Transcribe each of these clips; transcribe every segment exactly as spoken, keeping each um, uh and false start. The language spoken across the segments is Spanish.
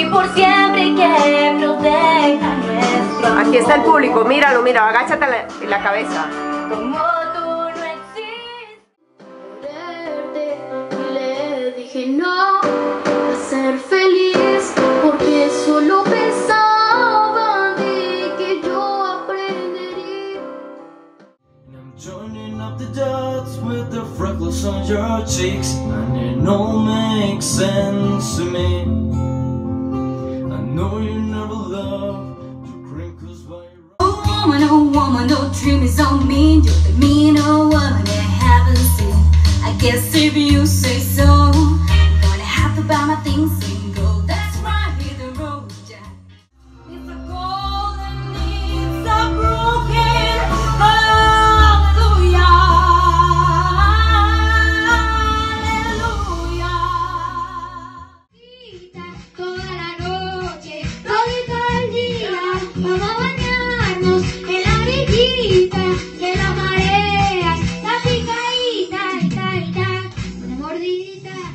por siempre que proteja nuestro. Aquí está el público, míralo, mira, agáchate la, la cabeza. Como tú no existes. Y le dije no a ser feliz, porque solo pensaba de que yo aprendería. I'm joining up the dots with the freckles on your cheeks, and it all makes sense to me. I know you never loved the crinkles by your Oh woman, oh woman, don't treat me so mean. You're the meaner woman I haven't seen. I guess if you say so, I'm gonna have to buy my things and go. That's right, hit the road, Jack. If the golden needs are broken, hallelujah, hallelujah. Toda la noche, todo el día, vamos a bañarnos en la orillita de las mareas, la picadita, y ta, y ta, una mordidita.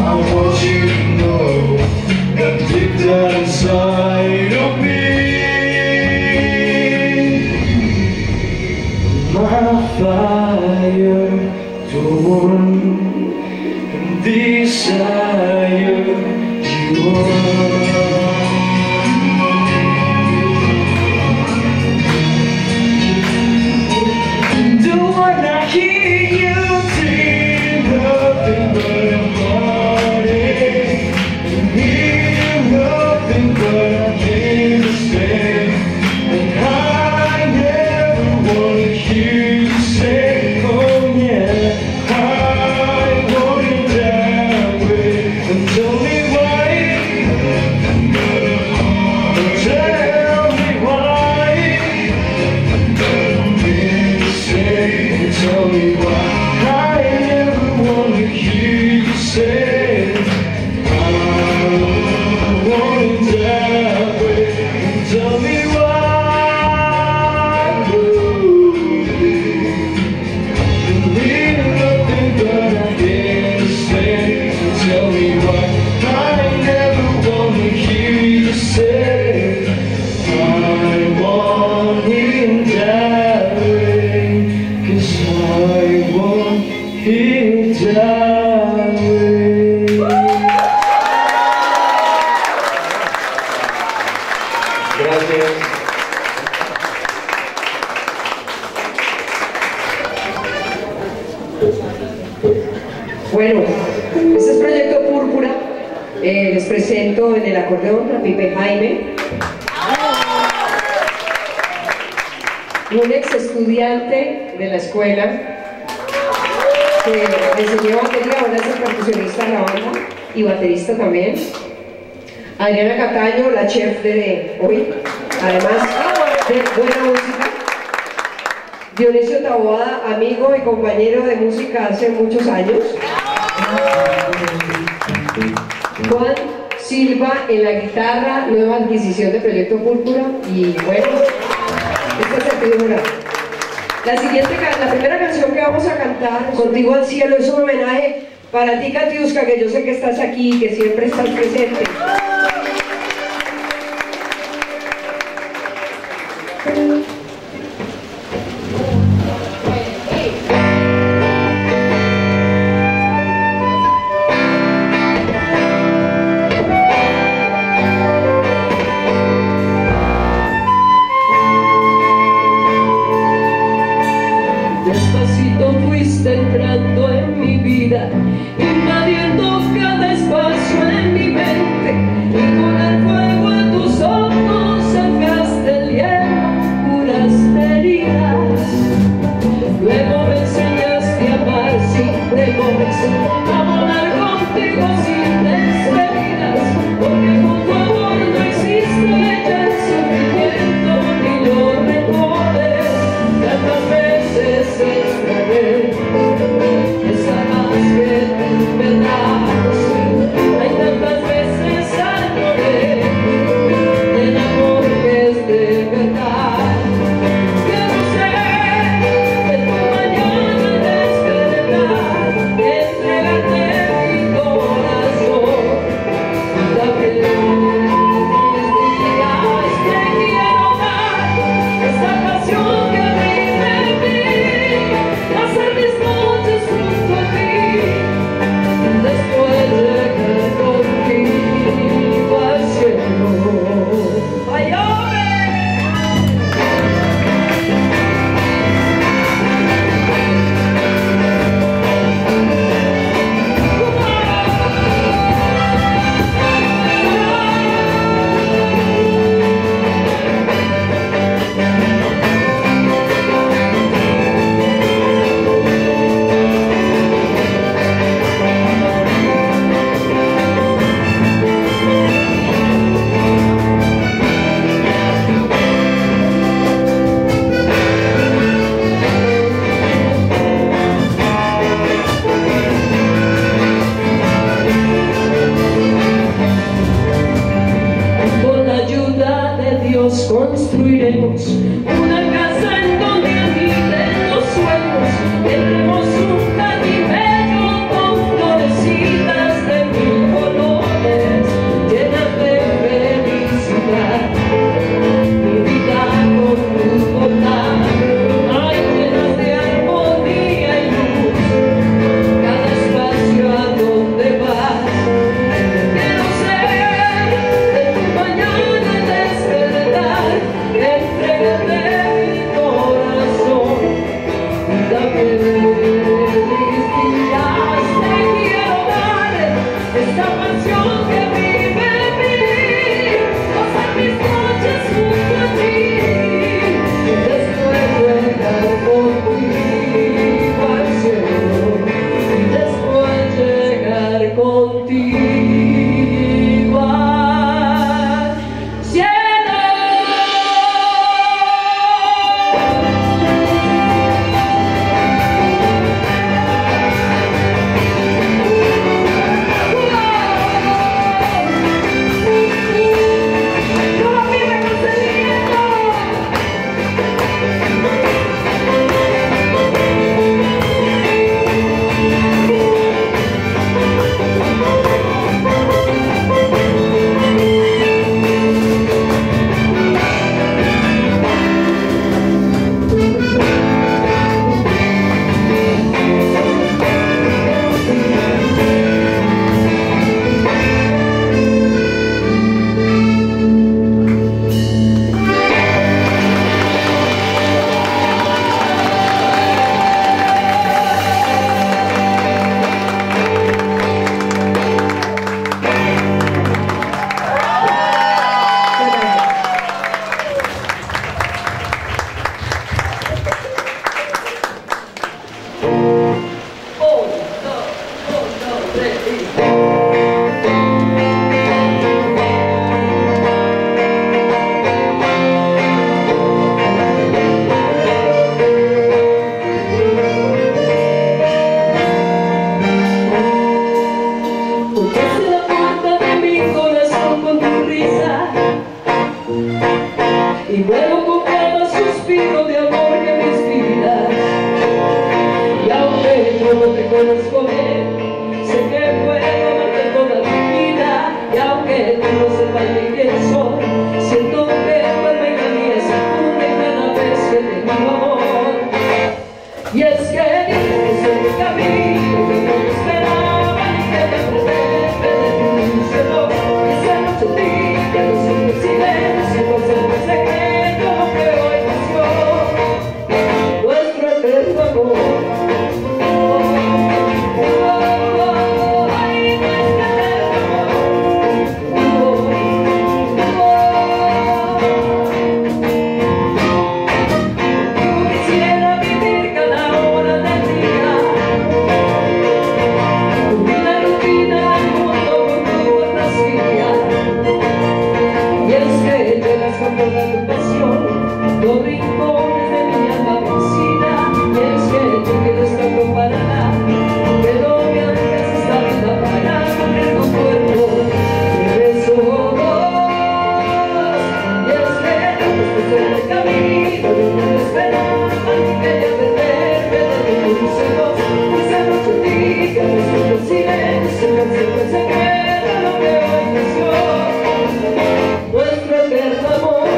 want you to know that deep down inside of me, my fire to warm and desire you are. Bueno, este es Proyecto Púrpura. Eh, les presento en el acordeón a Pipe Jaime, un ex estudiante de la escuela que me enseñó batería, ahora es el percusionista de la banda y baterista también. Adriana Cataño, la chef de hoy, además de buena música. Dionisio Taboada, amigo y compañero de música hace muchos años. Juan Silva en la guitarra, nueva adquisición de Proyecto Púrpura. Y bueno, esta es el figura. La siguiente, la primera canción que vamos a cantar, Contigo al Cielo, es un homenaje para ti, Katiuska, que yo sé que estás aquí, que siempre estás presente. Despacito fuiste entrando en mi vida, invadiendo cada espacio en mi mente, y con el fuego en tus ojos sacaste el hielo, curaste heridas. Luego me enseñaste a amar sin temores, a volar contigo sin despedidas, porque con tu amor no existe ya el sufrimiento ni los rencores. Tantas veces extrañé esa más que tu verdad. Hay tantas veces añoré el amor que es de verdad. Quiero ser de tu mañana despertar, entregarte Y luego con cada suspiro de amor que me inspiras. Y aunque yo no te conozco bien, sé que puedo amarte toda mi vida. Y aunque tú no sepas ni quién soy, siento que tu alma y la mía se funden cada vez que te digo amor. Y es que dices que soy el camino que no te esperaba ni que te aprendiste de tu dulce voz. Y esa noche tibia, no siento el silencio, no sé el secreto que hoy nació, nuestro eterno amor. Los rincones de mi alma vencida, y es que tú quieres tanto para nada, que no me arriesgues esta vida para cumplir tu cuerpo de besos. Y es que tú estás en el camino, yo no te esperaba ni quería perderme de tu dulce voz. Esa noche tibia, no siento el silencio, no siento el secreto lo que hoy nació, nuestro eterno amor.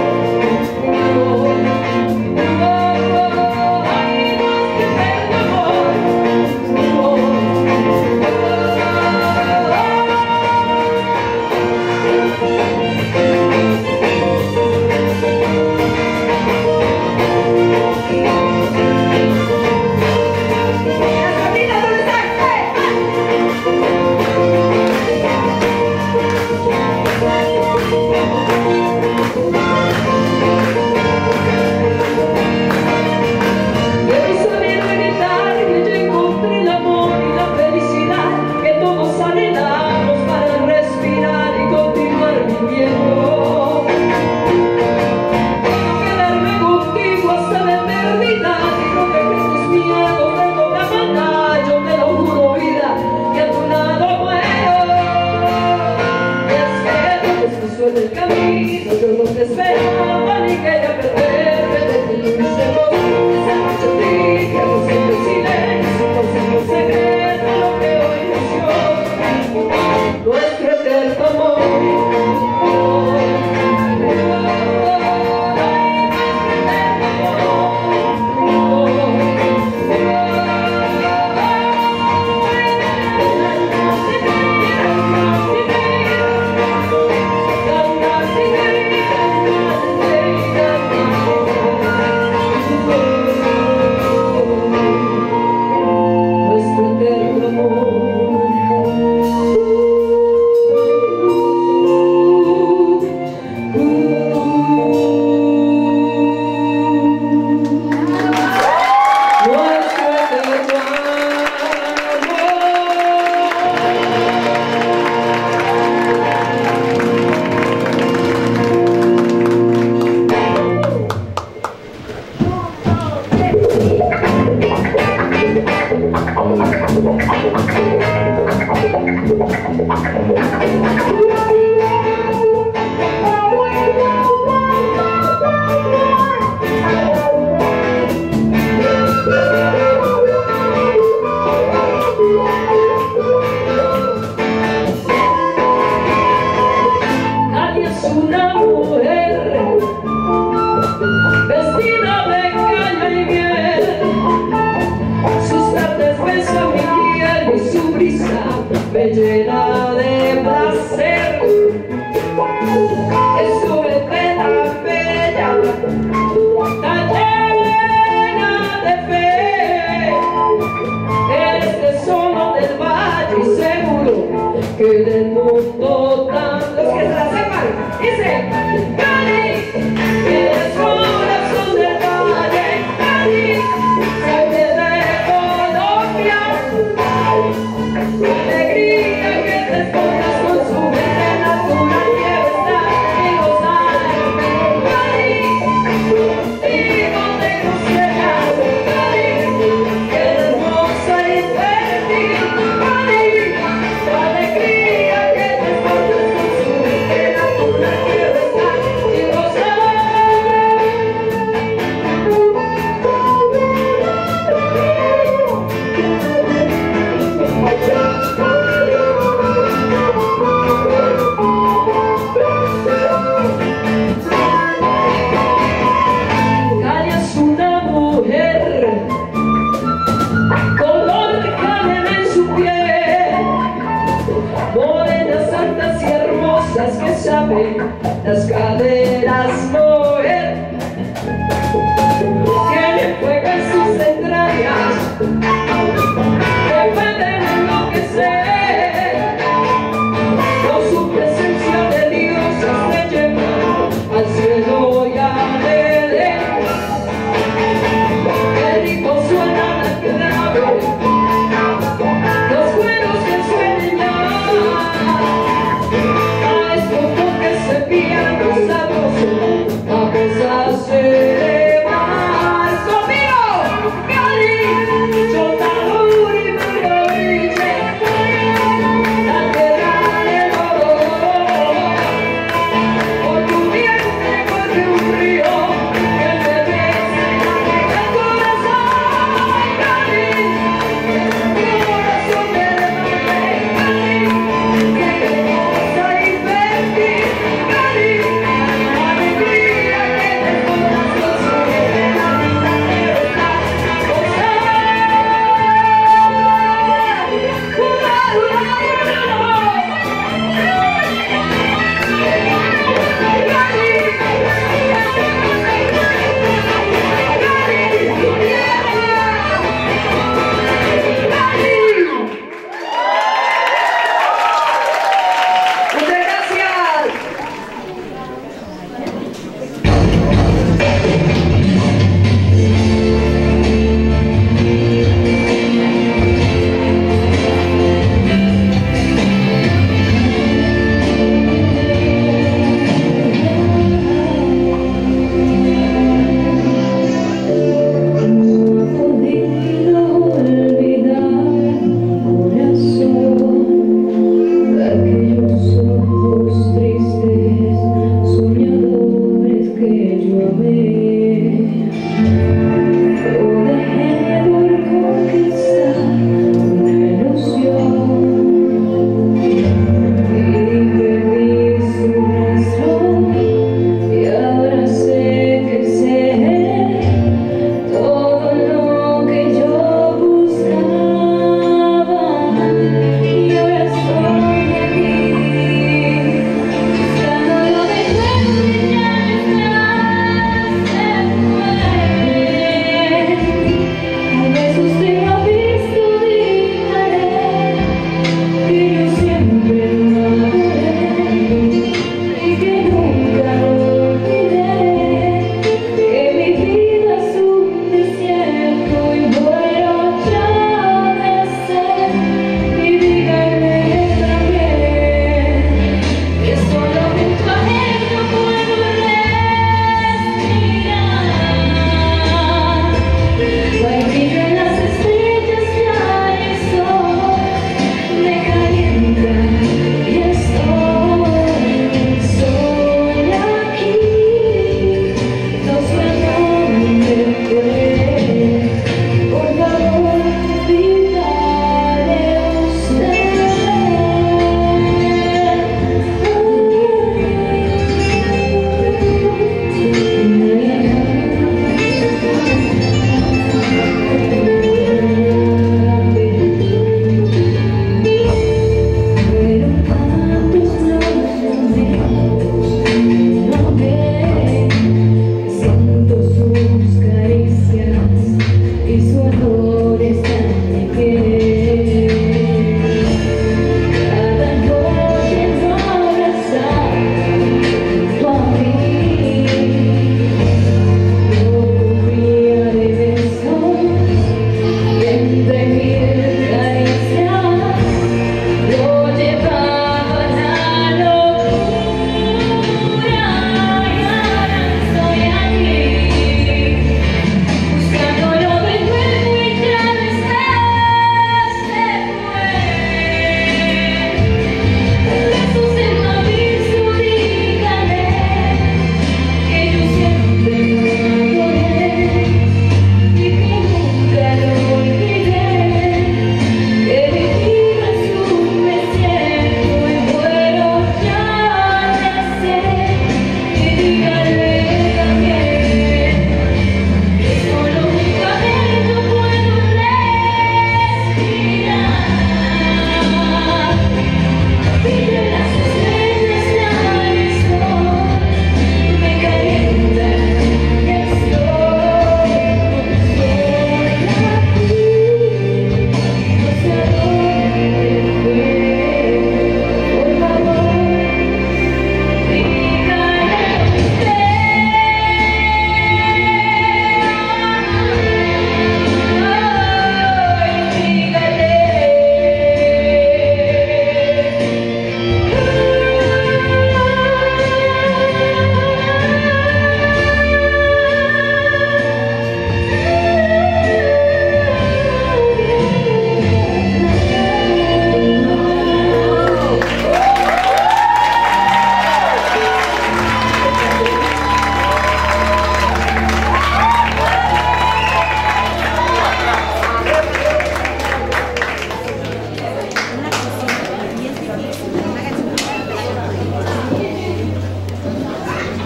En el camino yo no te esperaba ni quería perderme de tu dulce voz. Esa noche tibia, no siento el silencio, no siento el secreto lo que hoy nació, nuestro eterno amor. Nadie es una mujer vestida de caña y miel, sus tardes besan mi piel y su brisa me llena de placer. Es su bebé tan bella, tan llena de fe, es tesoro del valle y seguro que del mundo tan... Los que se la sepan, dice Cali, que es corazón del valle, Cali, sangre de Colombia, alegría. esas que saben las caderas mover. Tiene fuego en sus entrañas, que pueden enloquecer. Con su presencia de diosas me lleva al cielo y al Edén. Qué rico suena la clave, los cueros que suenen ya. A estos toques se pillan los sabrosos.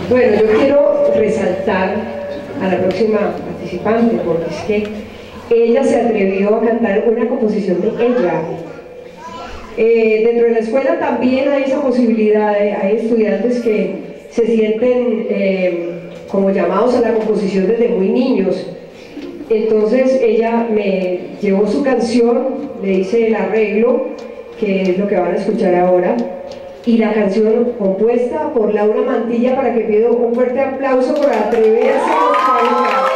Bueno, yo quiero resaltar a la próxima participante, porque es que ella se atrevió a cantar una composición de ella. Eh, dentro de la escuela también hay esa posibilidad, de, hay estudiantes que se sienten eh, como llamados a la composición desde muy niños. Entonces ella me llevó su canción, le hice el arreglo, que es lo que van a escuchar ahora, y la canción compuesta por Laura Mantilla, para que pido un fuerte aplauso por atreverse a cantar.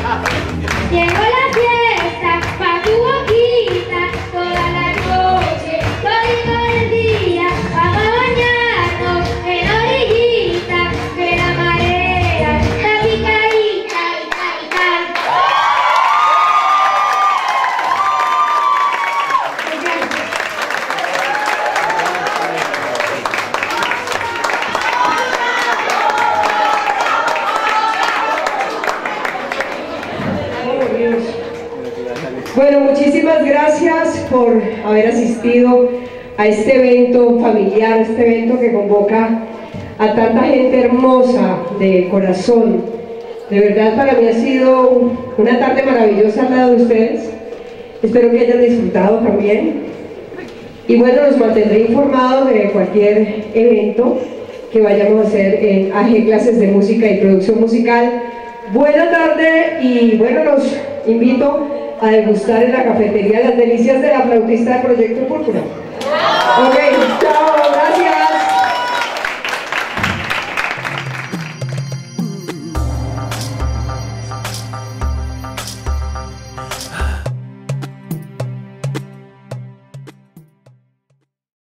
Llegó la fiesta pa' tu boquita, toda la noche, todito el día, vamos a bañarnos en la orillita, que la marea está picadita, y tal, y tal. Bueno, muchísimas gracias por haber asistido a este evento familiar, este evento que convoca a tanta gente hermosa de corazón. De verdad, para mí ha sido una tarde maravillosa al lado de ustedes. Espero que hayan disfrutado también. Y bueno, los mantendré informados de cualquier evento que vayamos a hacer en A G Clases de Música y Producción Musical. Buena tarde y bueno, los invito a degustar en la cafetería las delicias de la flautista del Proyecto Púrpura. Ok, chao.